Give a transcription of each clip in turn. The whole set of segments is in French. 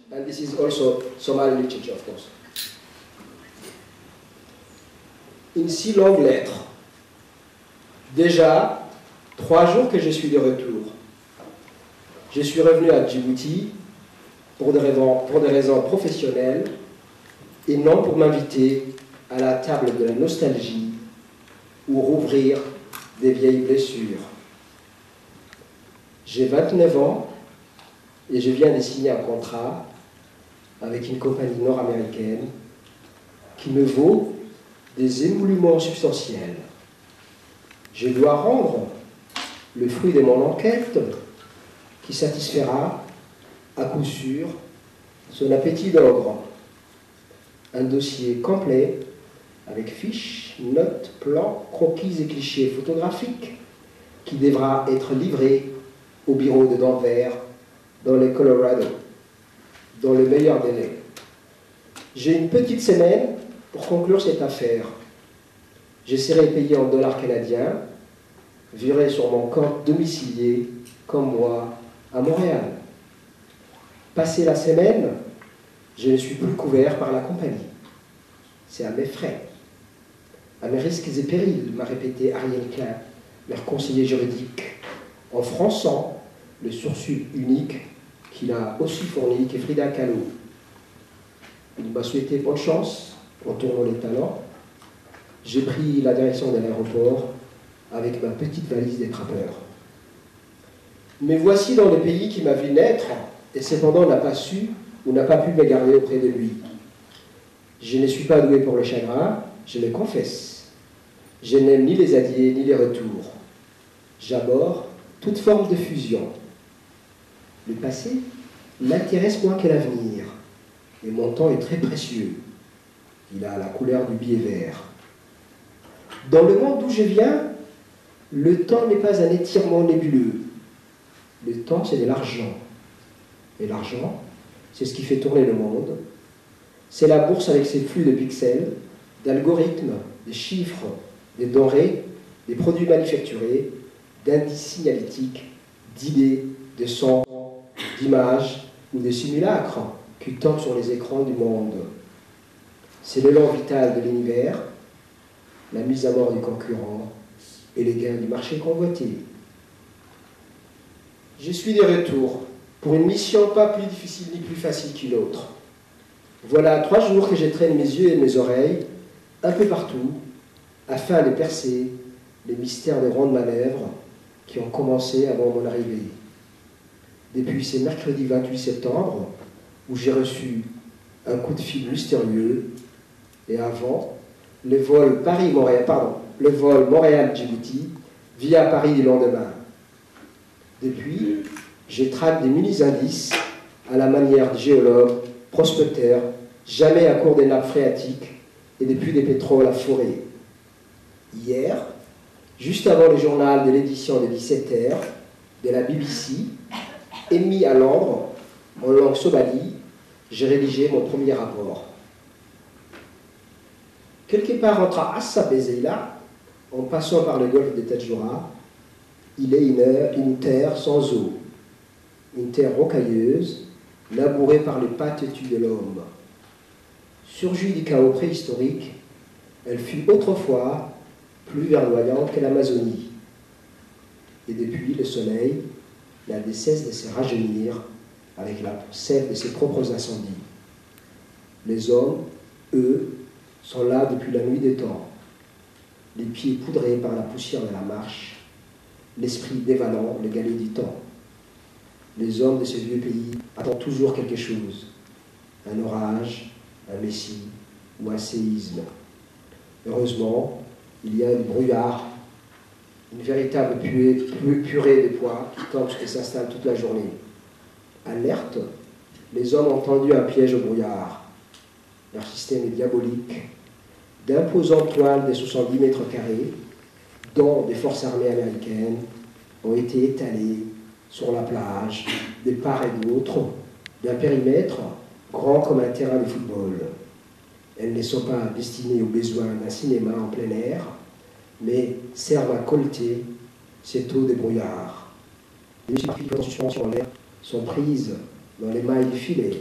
And this is also Somali literature, of course. Une si longue lettre. Déjà 3 jours que je suis de retour. Je suis revenu à Djibouti pour des raisons professionnelles et non pour m'inviter à la table de la nostalgie ou rouvrir des vieilles blessures. J'ai 29 ans et je viens de signer un contrat avec une compagnie nord-américaine qui me vaut des émoluments substantiels. Je dois rendre le fruit de mon enquête qui satisfera à coup sûr son appétit d'ogre. Un dossier complet avec fiches, notes, plans, croquis et clichés photographiques qui devra être livré au bureau de Denver dans le Colorado, dans le meilleur délai. J'ai une petite semaine pour conclure cette affaire. Je serai payé en dollars canadiens, viré sur mon compte domicilié, comme moi, à Montréal. Passé la semaine, je ne suis plus couvert par la compagnie. C'est à mes frais. À mes risques et périls, m'a répété Ariel Klein, leur conseiller juridique, en fronçant le sourcil unique qu'il a aussi fourni que Frida Kahlo. Il m'a souhaité bonne chance en tournant les talons. J'ai pris la direction de l'aéroport avec ma petite valise des trappeurs. Me voici dans le pays qui m'a vu naître et cependant n'a pas su ou n'a pas pu me garder auprès de lui. Je ne suis pas doué pour le chagrin, je le confesse. Je n'aime ni les adieux ni les retours. J'abhorre toute forme de fusion. Le passé m'intéresse moins que l'avenir et mon temps est très précieux. Il a la couleur du billet vert. Dans le monde d'où je viens, le temps n'est pas un étirement nébuleux. Le temps, c'est de l'argent. Et l'argent, c'est ce qui fait tourner le monde. C'est la bourse avec ses flux de pixels, d'algorithmes, de chiffres, des denrées, des produits manufacturés, d'indices signalétiques, d'idées, de sons, d'images ou de simulacres qui tombent sur les écrans du monde. C'est l'élan vital de l'univers, la mise à mort du concurrent et les gains du marché convoité. Je suis de retour pour une mission pas plus difficile ni plus facile qu'une autre. Voilà 3 jours que je traîne mes yeux et mes oreilles un peu partout afin de percer les mystères des grandes manœuvres qui ont commencé avant mon arrivée. Depuis ce mercredi 28 septembre, où j'ai reçu un coup de fil mystérieux, et avant, le vol Montréal-Djibouti via Paris du lendemain. Depuis, je traque des mini-indices à la manière de géologues, prospecteurs, jamais à court des nappes phréatiques et des puits de pétrole à forer. Hier, juste avant le journal de l'édition de 17h de la BBC, émis à Londres en langue somali, j'ai rédigé mon premier rapport. Quelque part entre Assab et Zeila, en passant par le golfe de Tadjoura, il est une terre sans eau, une terre rocailleuse, labourée par les pas têtus de l'homme. Surgie du chaos préhistorique, elle fut autrefois plus verdoyante que l'Amazonie. Et depuis, le soleil n'a de cesse de se rajeunir avec la sève de ses propres incendies. Les hommes, eux, sont là depuis la nuit des temps, les pieds poudrés par la poussière de la marche, l'esprit dévalant le galet du temps. Les hommes de ce vieux pays attendent toujours quelque chose, un orage, un messie ou un séisme. Heureusement, il y a du brouillard, une véritable purée de poids qui tombe et s'installe toute la journée. Alerte, les hommes ont tendu un piège au brouillard. Leur système est diabolique, d'imposantes toiles de 70 mètres carrés, dont des forces armées américaines, ont été étalées sur la plage, de part et d'autre, d'un périmètre grand comme un terrain de football. Elles ne sont pas destinées aux besoins d'un cinéma en plein air, mais servent à colleter cette eau de brouillard. Les multiples suspensions en l'air sont prises dans les mailles du filet,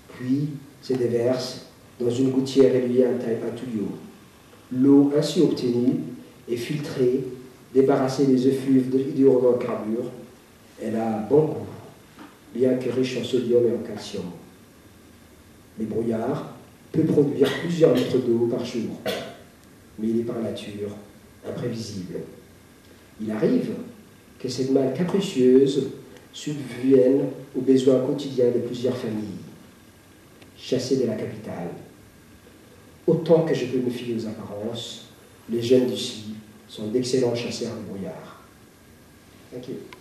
puis se déverse dans une gouttière reliée à un tuyau. L'eau ainsi obtenue est filtrée, débarrassée des effluves d'hydrocarbures. Elle a bon goût, bien que riche en sodium et en calcium. Le brouillard peut produire plusieurs litres d'eau par jour, mais il est par nature imprévisible. Il arrive que cette manne capricieuse subvienne aux besoins quotidiens de plusieurs familles, chassées de la capitale. Autant que je peux me fier aux apparences, les jeunes d'ici sont d'excellents chasseurs de brouillard. Thank you.